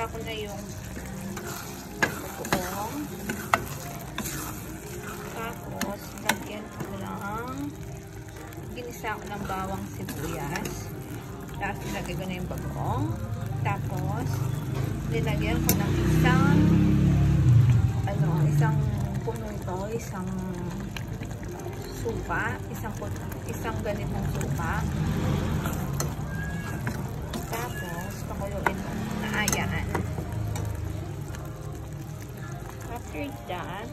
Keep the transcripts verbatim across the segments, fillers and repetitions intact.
ginisa ko na yung bagoong. Tapos, lagyan ko lang, ginisa ko ng bawang sibuyas. Tapos, nilagay ko na yung bagoong. Tapos, nilagyan ko ng isang, ano, isang puno ito, isang supa, isang, isang ganitong supa. Tapos, pakuluin mo na ayan. After that,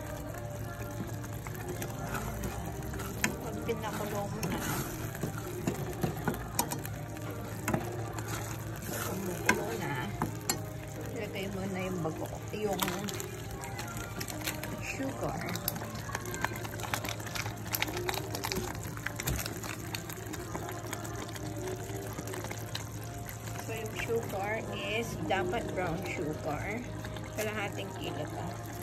pag pinakulo mo na, kumukulo na, ilagay mo na yung bago, yung sugar. So, yung sugar is dapat brown sugar. Kalahating kilo to.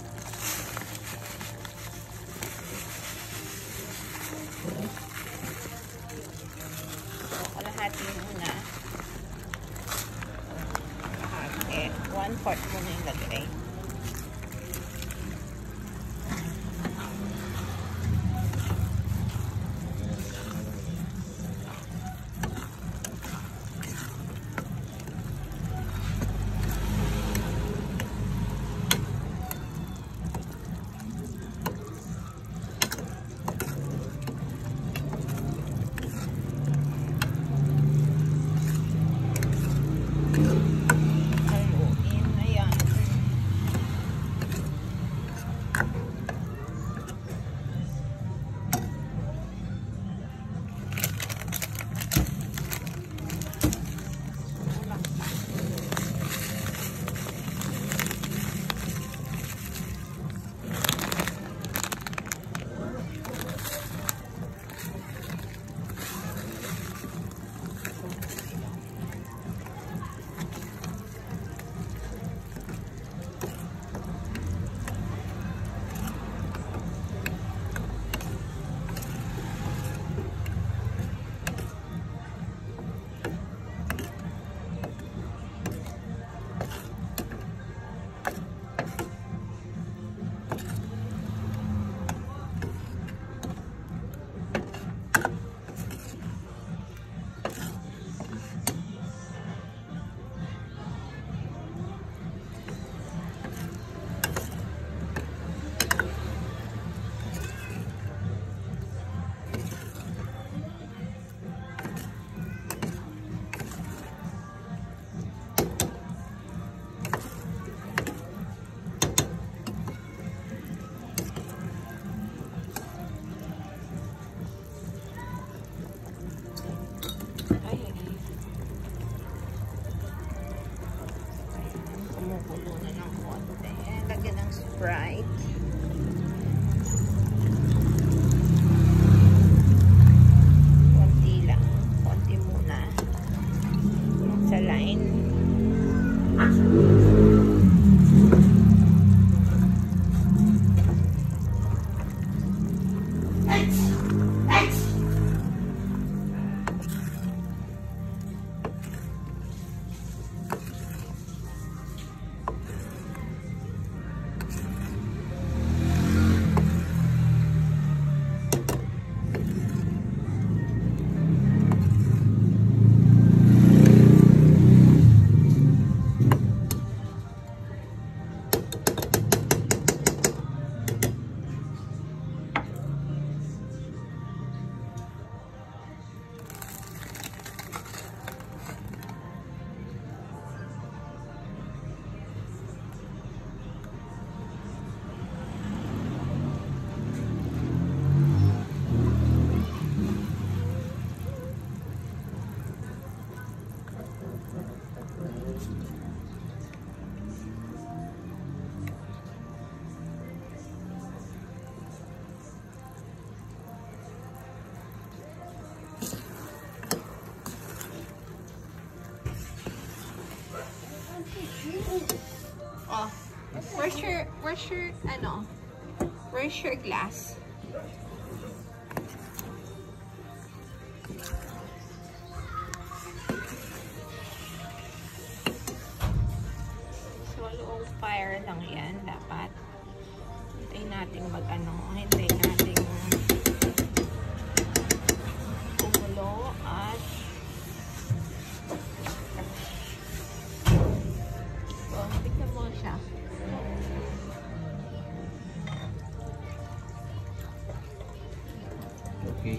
So, kalahati muna. Kalahati. One part muna yung lagay. Sprite. Konti lang. Konti muna. Sa line. Oh, where's your, where's your, ano, where's your glass? lang yan dapat. Hintayin natin mag ano, hintayin natin kumulo at so, tignan mo siya. Okay.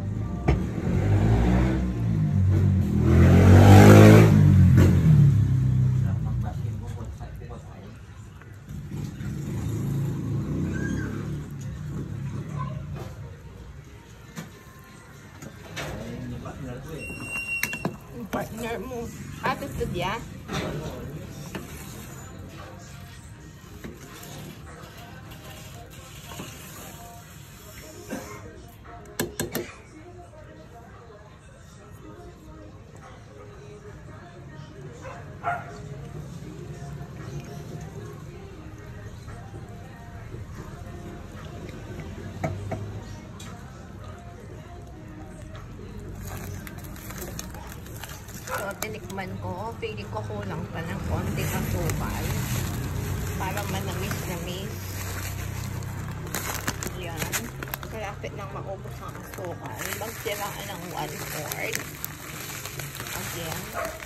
Yung partner mo. Ato to dia. So, tinikman ko. Feeling ko kulang pa ng konting asukal. Para manamis-namis. Yan. Kalapit nang maubos ang asukal. Magsiraan ng one-fourth. Again.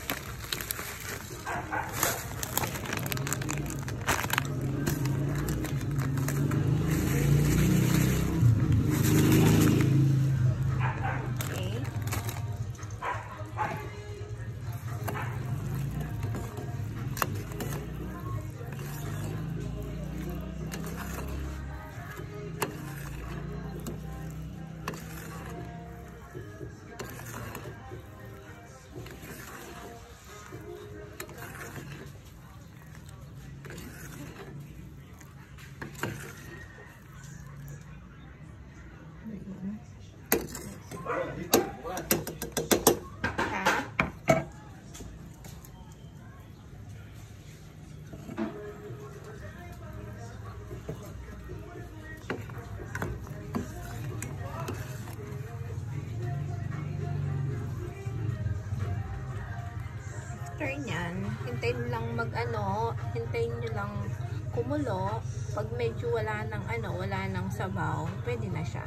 After nyan, hintayin lang mag ano, hintayin nyo lang kumulo. Pag medyo wala ng ano, wala ng sabaw, pwede na siya.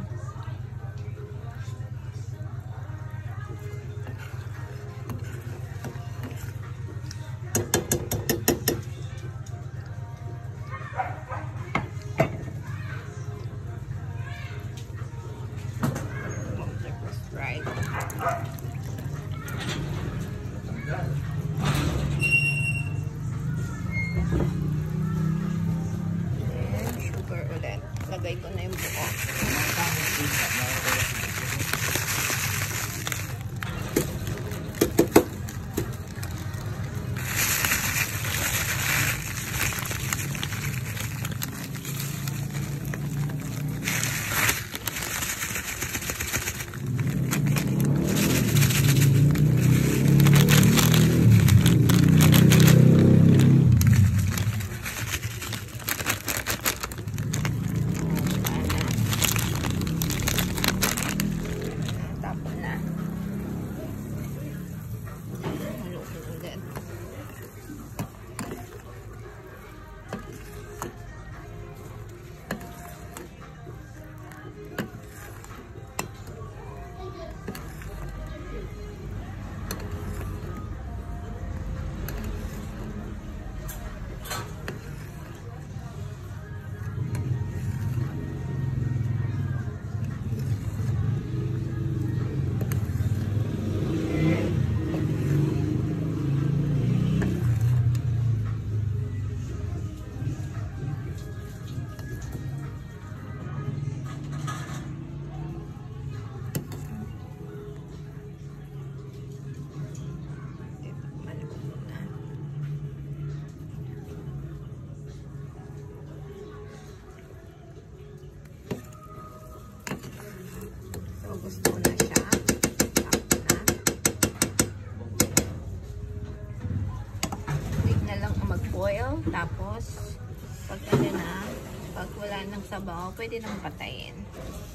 Right. And sugar ulit. Lagay ko na yung buo. Gusto ko na siya. Tapos na. Wait na lang mag-boil. Tapos, pag ano na, pag wala ng sabaw, pwede nang patayin.